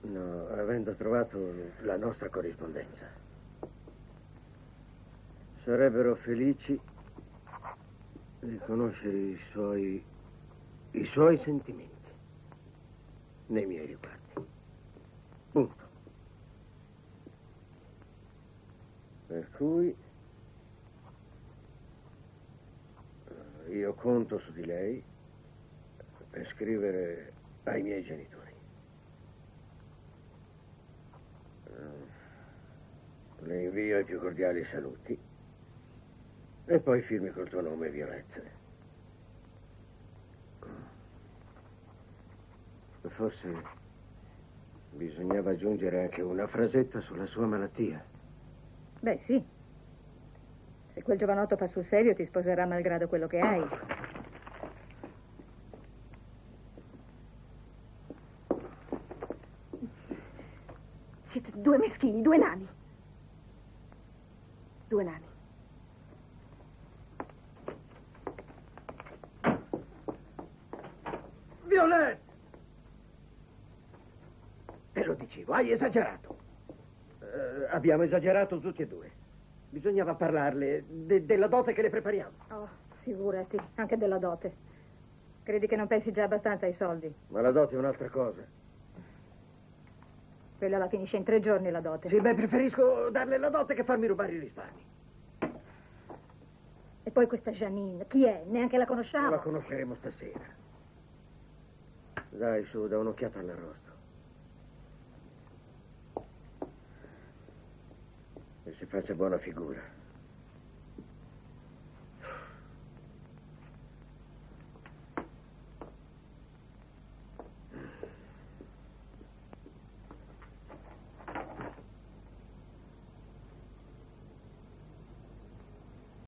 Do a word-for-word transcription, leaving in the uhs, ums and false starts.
No, avendo trovato la nostra corrispondenza. Sarebbero felici di conoscere i suoi... i suoi sentimenti nei miei riguardi. Punto. Per cui io conto su di lei per scrivere ai miei genitori. Le invio i più cordiali saluti e poi firmi col tuo nome, Violetta. Forse bisognava aggiungere anche una frasetta sulla sua malattia. Beh, sì. Se quel giovanotto fa sul serio, ti sposerà malgrado quello che hai. Siete due meschini, due nani. Due nani. Violette! Te lo dicevo, hai esagerato. Uh, abbiamo esagerato tutti e due. Bisognava parlarle de della dote che le prepariamo. Oh, figurati, anche della dote. Credi che non pensi già abbastanza ai soldi? Ma la dote è un'altra cosa. Quella la finisce in tre giorni, la dote. Sì, beh, preferisco darle la dote che farmi rubare i risparmi. E poi questa Janine, chi è? Neanche la conosciamo. La conosceremo stasera. Dai, su, da un'occhiata all'arrosto. E si faccia buona figura.